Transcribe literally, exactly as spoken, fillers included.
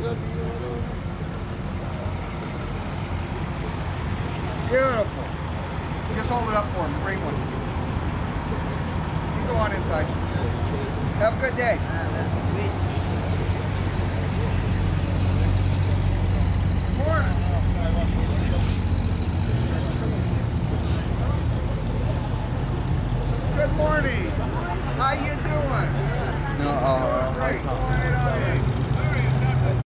Beautiful. Just hold it up for him, the green one. You go on inside. Have a good day. Morning. Good morning. How you doing? No, uh, great. Go right on in.